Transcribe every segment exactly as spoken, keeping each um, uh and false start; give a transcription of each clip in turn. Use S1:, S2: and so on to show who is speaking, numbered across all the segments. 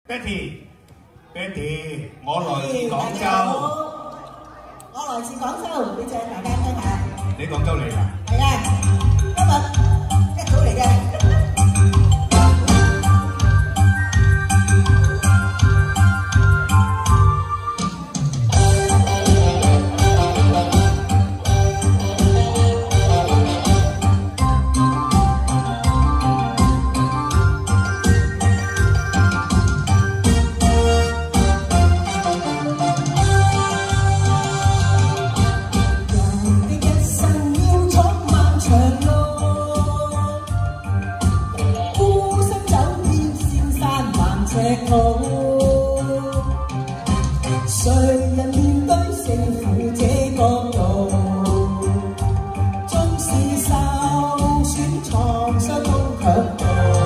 S1: Betty，Betty，我來自廣州。
S2: 我來自廣州，俾隻大家聽下。
S1: 你廣州嚟㗎？
S2: 係啊，今日一早嚟嘅。誰人面對勝負這角度，縱是受損創傷都強度，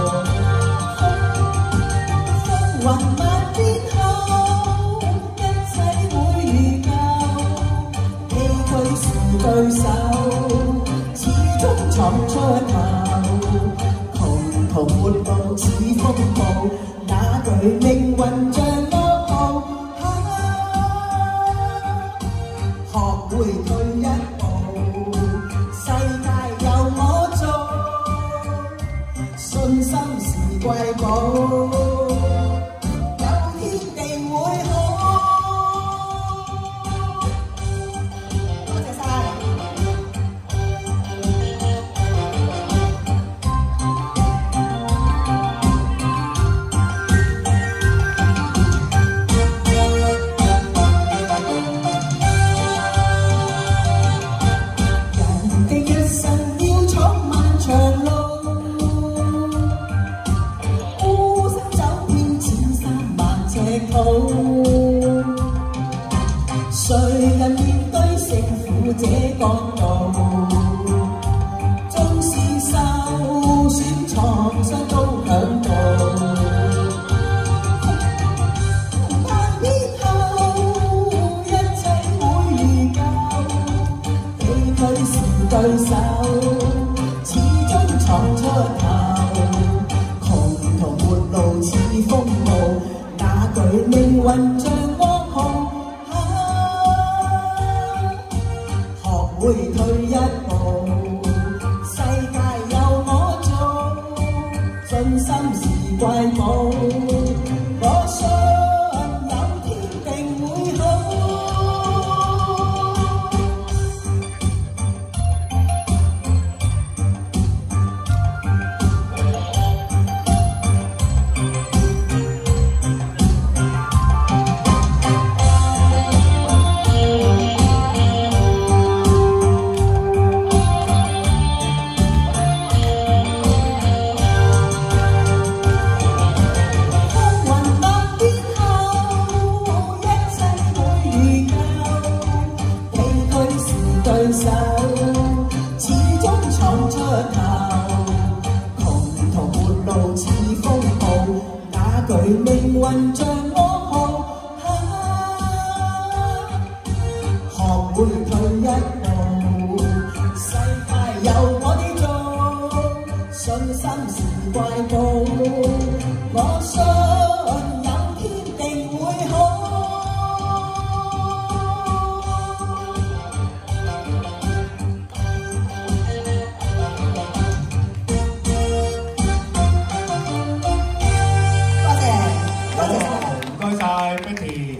S2: 風雲萬變後，一切會如舊，崎嶇是對手，始終闖出頭，窮途末路似風暴，那句命運像學會退一步，世界由我做，信心是貴寶，有天定會好。多謝晒。誰人面對勝負這角度，縱是受損創傷都響度，但以後一切會如舊，崎嶇是對手，始終闖出頭，窮途末路似風暴，那句命運像惡號。會退一步，世界由我做，信心是貴寶，我信有天定會好。對手始終闖出頭，窮途末路似風暴，那句命運像惡號，學會退一步，世界由我哋做，信心是貴寶，我信有天定會好。
S1: 唔該晒 Betty。